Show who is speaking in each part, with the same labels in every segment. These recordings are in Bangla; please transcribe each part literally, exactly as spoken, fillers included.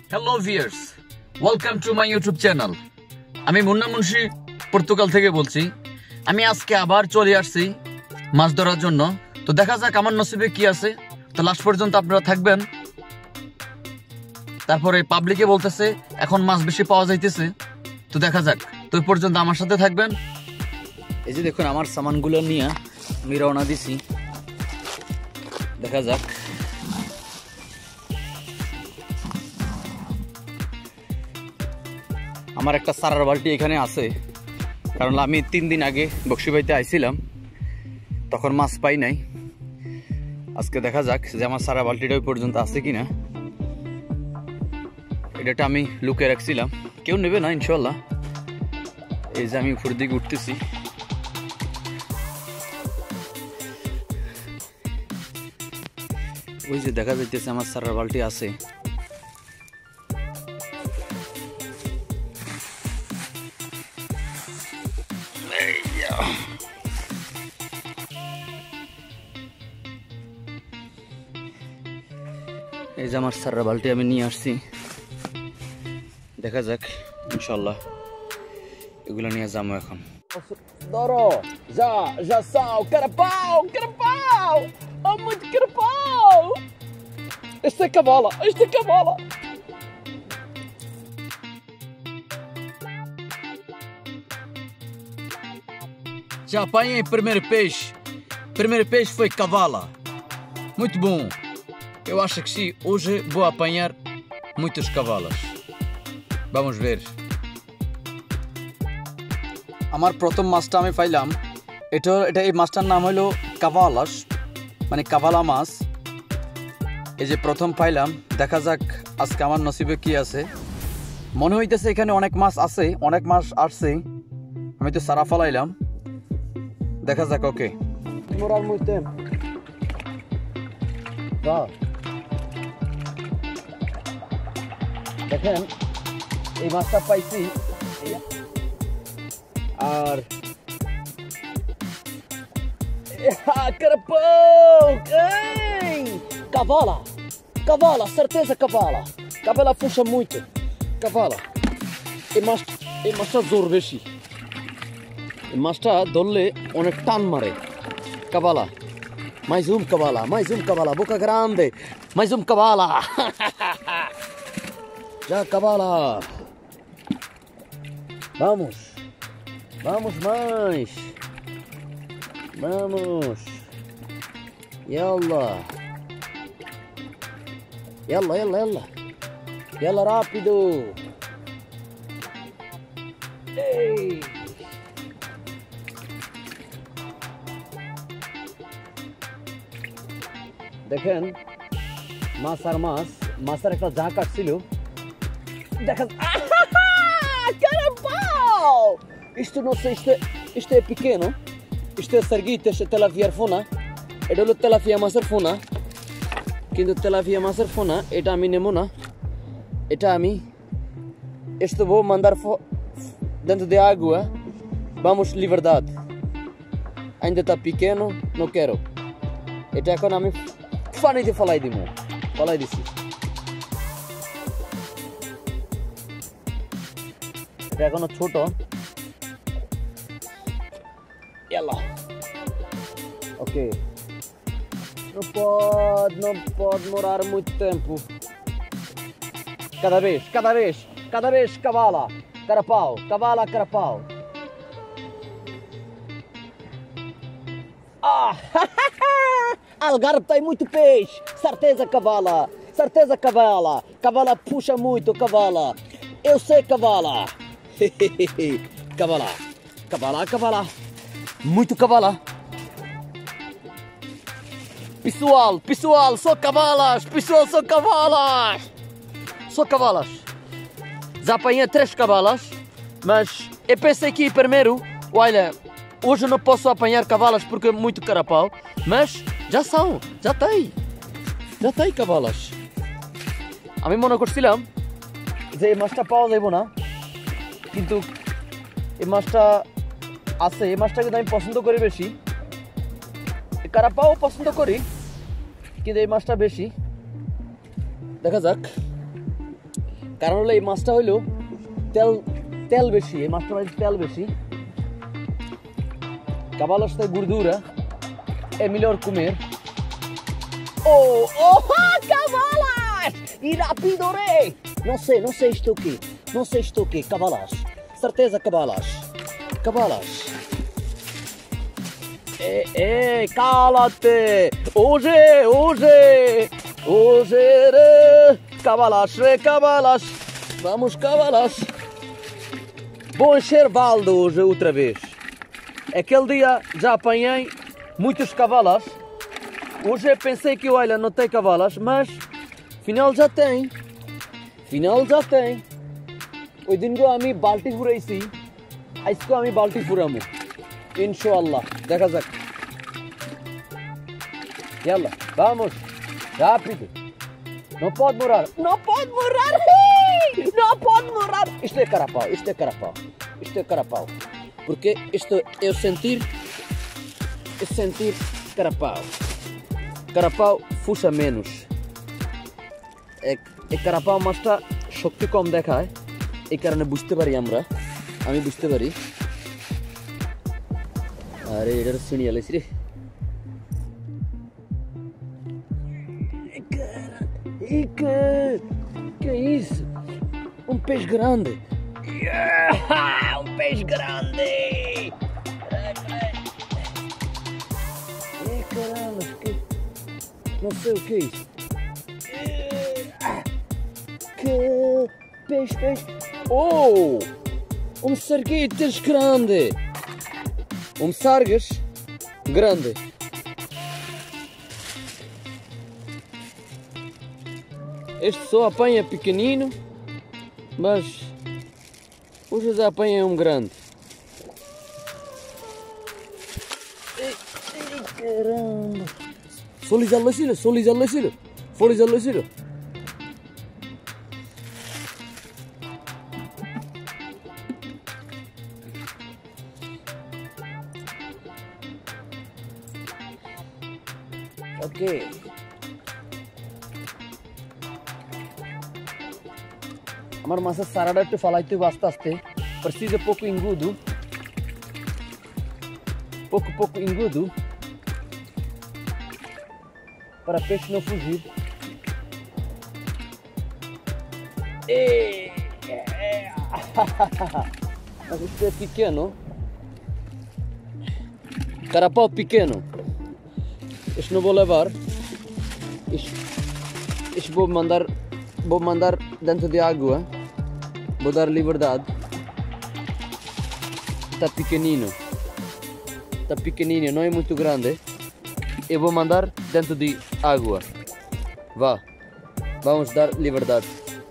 Speaker 1: Hello viewers, welcome to my YouTube channel. আমি মুন্না মুন্সি পর্তুগাল থেকে বলছি। আমি আজকে আবার চলে আসছি মাছ ধরার জন্য। তো দেখা যাক আমার নসিবে কি আছে। তো লাস্ট পর্যন্ত আপনারা থাকবেন। তারপরে পাবলিকে বলতেছে এখন মাছ বেশি পাওয়া যাইতেছে, তো দেখা যাক। তো এই পর্যন্ত আমার সাথে থাকবেন। এই যে দেখুন আমার সামানগুলো নিয়ে আমি রওনা দিছি, দেখা যাক। আমার একটা সারার বালতি এখানে আছে, কারণ আমি তিন দিন আগে বক্সিবাইতে আইছিলাম, তখন মাছ পাই নাই। আজকে দেখা যাক যে আমার সারা বালতিটা ওই পর্যন্ত আছে কিনা। এটা আমি লুকে রাখছিলাম, কেউ নেবে না ইনশাল্লাহ। এই যে আমি উপর দিকে উঠতেছি, ওই যে দেখা যাইতেছে আমার সারার বালতি আছে। এই যে আমার সারা বালতি আমি নিয়ে আসছি, দেখা যাক ইনশাল্লাহ এগুলো নিয়ে যাবো এখন। ধরো যা যা সাও carapau carapau oh muito carapau este é cavala este é cavala já apanhei primeiro peixe primeiro peixe foi cavala, muito bom. Eu acho que sim, hoje vou apanhar muitas cavalas. Vamos ver. আমার প্রথম মাছটা আমি পাইলাম, এটা এটা এই মাছটার নাম হলো কাভালাস, মানে কাভালা মাছ। এই যে প্রথম পাইলাম, দেখা যাক আজকে আমার নসিবে কি আছে। মনে হইতেছে এখানে অনেক মাছ আছে, অনেক মাছ আসছে। আমি তো সারা ফলাইলাম, দেখা যাক। ওকে demorar muito tempo. Vá. দেখেন এই মাছটা পাইছি, আর carapau, ei, cavala, cavala, certeza cavala, cavala puxa muito, cavala. এই মাছ এই মাছটা জোর বেশি, এই মাছটা ধরলে অনেক টান মারে। cavala, mais um cavala, mais um cavala, boca grande, mais um cavala. Já cavala. Vamos. Vamos mais. Vamos. Yalla. Yalla, yalla, yalla. Yalla rápido. Ei. দেখেন মাছ আর মাছ, মাছের একটা ঝাঁক আসছিল। দেখেন carapau! Isto não sei, isto é, isto é pequeno. Isto é sarguito, isto é tilapia fona. এটা হলো তেলাপিয়া মাছের ফোনা, কিন্তু তেলাপিয়া মাছের ফোনা এটা আমি নেব না। এটা আমি esto vou mandar dentro de água. Vamos liberdade. Ainda está pequeno, não quero. এটা এখন আমি পানিতে ফলাই দিব, ফলাই দিছি। এটা এখনো ছোট। Yalla. Ok. Não pode, não pode demorar muito tempo. Cada vez, cada vez, cada vez cavala, carapau, cavala, carapau. Ah! Algarve tem muito peixe, certeza cavala, certeza cavala, cavala puxa muito, cavala. Eu sei cavala. Cavala, cavala, cavala, muito cavala. Pessoal, pessoal, só cavalas, pessoal, só cavalas, só cavalas. Já apanhei três cavalas, mas eu pensei que primeiro, olha, hoje não posso apanhar cavalas porque é muito carapau, mas já são, já tem, já tem cavalas. আমি মনে করছিলাম যে এই মাছটা পাওয়া যাইব না, কিন্তু এই মাছটা আছে। এই মাছটা কিন্তু আমি পছন্দ করি বেশি, কারাপাও পছন্দ করি, কিন্তু এই মাছটা বেশি। দেখা যাক কারণ হলো এই মাছটা হইলো তেল তেল বেশি, এই মাছটা হইলো তেল বেশি. Cavalas da gordura é melhor comer. Oh, oh, cavalas! E rápido, rei! Não sei, não sei isto o quê. Não sei isto o quê, cavalas. Certeza, cavalas. Cavalas. Ei, ei, cala-te! Hoje, hoje, hoje, cavalas, cavalas. Vamos, cavalas. Vou encher balde hoje outra vez. Aquele dia já apanhei muitos cavalas. Hoje eu pensei que olha, não tem cavalas, mas final já tem. Final já tem. ওই দিনগো আমি বালতি ফুরাইছি, আজকে আমি বালতি ফুরামু ইনশাআল্লাহ. দেখা যাক. Yalla, vamos. Rápido. Não pode morar. Não pode morar. Não pode morar. Isto é carapau, isto é carapau. Isto é carapau. Porque isto é o sentir, é sentir carapau. Carapau fuxa menos. É, é carapau মাছটা শক্তি কম দেখায়, এই কারণে বুঝতে পারি আমরা, আমি বুঝতে পারি. আরে এটার শুনি আলাইছি রে. Que é isso? Um peixe grande. Yeah! Um peixe grande! Ei, caramba, que... não sei o que é isso. Que peixe, peixe. Oh! Um sarguetes grande! Um sargas grande. Este só apanha pequenino, mas hoje já apanha um grande. Ei, ei, caramba! Solizalasira, solizalasira, solizalasira. Ok. আমার মাছের চারাটা একটু ফালাইতে হবে আস্তে আস্তে. Precisa pouco engudo. Pouco, pouco engudo. Para peixe não fugir. Ei! Mas isto é pequeno. Carapau pequeno. Isto não vou levar. Isto, isto vou mandar, vou mandar dentro de água. Vou dar liberdade. Está pequenino. Está pequenino, não é muito grande. Eu vou mandar dentro de água. Vá. Vamos dar liberdade.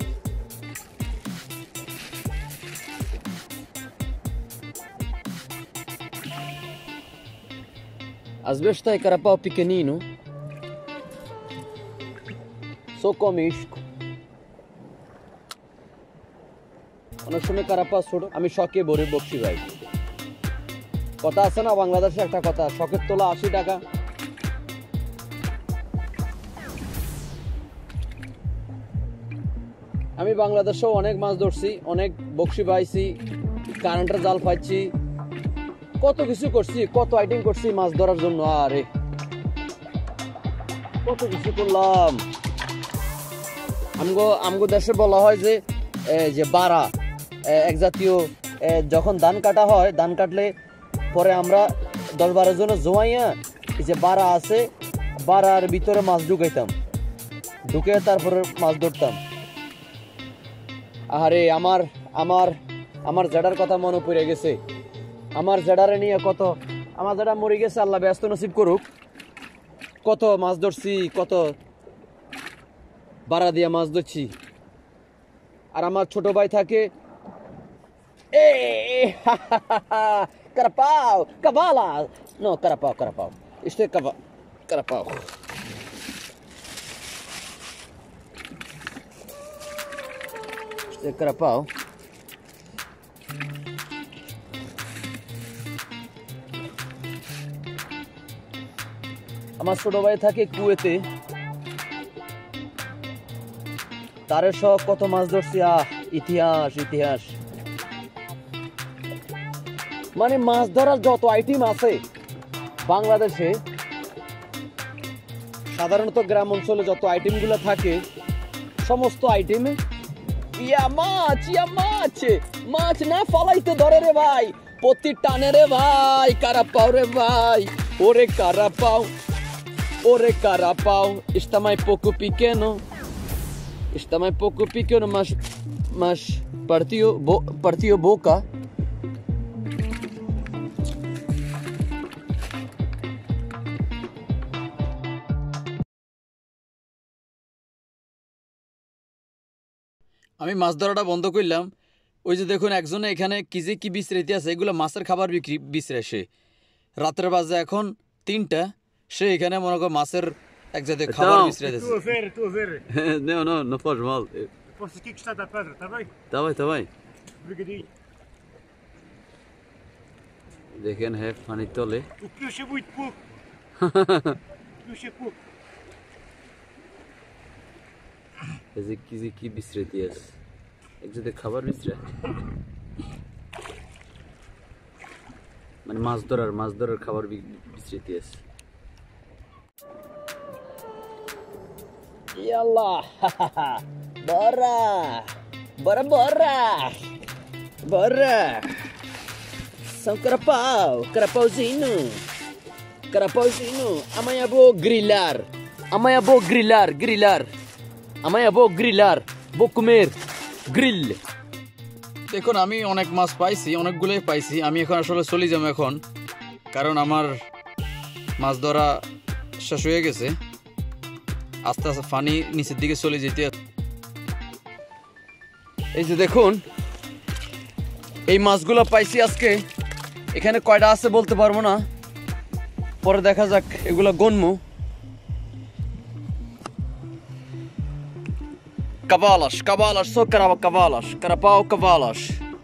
Speaker 1: Às vezes tem carapau pequenino. Só come isco. অনেক সময় কারাপা ছোট, আমি শখে ভরে বকশি ভাই. কথা আছে না বাংলাদেশে একটা কথা, শখের তোলা আশি টাকা. আমি বাংলাদেশেও অনেক মাছ ধরছি, অনেক বকশি পাইছি, কারেন্টের জাল পাইছি, কত কিছু করছি, কত আইটেম করছি মাছ ধরার জন্য. আরে কত কিছু করলাম. আমগো আমগো দেশে বলা হয় যে যে বারা এক জাতীয়, যখন ধান কাটা হয়, ধান কাটলে পরে আমরা দশ বারো জন জমাইয়া যে বারা আছে, বারার ভিতরে মাছ ঢুকাইতাম, ঢুকে তারপরে মাছ ধরতাম. আরে আমার আমার আমার জেডার কথা মনে পড়ে গেছে. আমার জেডারে নিয়ে কত, আমার জেডা মরে গেছে, আল্লাহ ব্যস্ত নসিব করুক. কত মাছ ধরছি, কত বারা দিয়ে মাছ ধরছি. আর আমার ছোট ভাই থাকে, এ carapau, cavala. No, carapau, carapau. Isto é cava... carapau. Isto é carapau. আমার ছোট ভাই থাকে কুয়েতে. তারে সব কত মাছ ধরছি। আহ ইতিহাস ইতিহাস মানে মাছ ধরার যত আইটেম আছে বাংলাদেশে, সাধারণত গ্রাম অঞ্চলে যত আইটেম গুলো থাকে সমস্ত আইটেমে ইয়া মাছ ইয়া মাছ মাছ না ফালাইতে ধরে রে ভাই, প্রতি টানে রে ভাই, কারা পাও রে ভাই, ওরে কারা পাও, ore carapau, está mais pouco pequeno, está mais pouco pequeno, mas, mas partiu, bo, partiu boca. আমি মাছ ধরাটা বন্ধ করলাম। ওই যে দেখুন একজনে এখানে কি যে কি বিছরাইতে আছে, এগুলো মাছের খাবার বিক্রি বিছরে সে। রাতের বাজে এখন তিনটা, সে এখানে মনে করো মাছের এক জাতীয় খাবার বিছরাইতেছে।
Speaker 2: Estou a ver, estou a ver.
Speaker 1: Não, não, não faz mal.
Speaker 2: Posso aqui gostar da pedra, está bem?
Speaker 1: Tá bem, tá bem.
Speaker 2: Obrigadinho.
Speaker 1: They can have funny tole.
Speaker 2: O peixe é muito pouco. O peixe é pouco.
Speaker 1: Eze kizi ki biçraiti আছে। এক জাতীয় খাবার বিছরা। মানে মাছ ধরার মাছ ধরার খাবার বিছরাইতে আছে। Yalla, bora, bora, bora, bora. São carapau, carapauzinho, carapauzinho. Amanhã vou grillar, amanhã vou grillar, grillar. Amanhã vou grillar, vou comer grill. দেখুন আমি অনেক মাছ পাইছি, অনেকগুলোই পাইছি। আমি এখন আসলে চলে যাব এখন, কারণ আমার মাছ ধরা শেষ হয়ে গেছে। আস্তে আস্তে পানি নিচের দিকে চলে যেতে। এই যে দেখুন এই মাছগুলো পাইছি আজকে। এখানে কয়টা আছে বলতে পারবো না, পরে দেখা যাক, এগুলো গনমু। Cavalas, cavalas, só carava cavalas, carapau cavalas.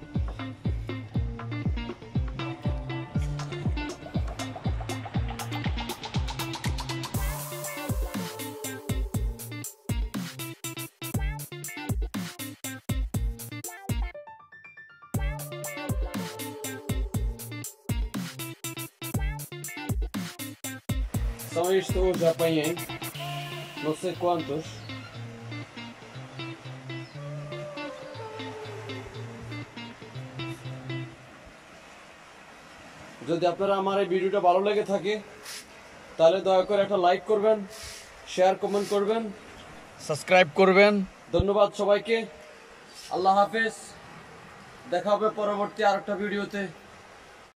Speaker 1: São estes hoje apanhei, não sei quantos. যদি আপনারা আমার এই ভিডিওটা ভালো লেগে থাকে তাহলে দয়া করে একটা লাইক করবেন, শেয়ার কমেন্ট করবেন, সাবস্ক্রাইব করবেন। ধন্যবাদ সবাইকে, আল্লাহ হাফেজ, দেখা হবে পরবর্তী আরেকটা ভিডিওতে।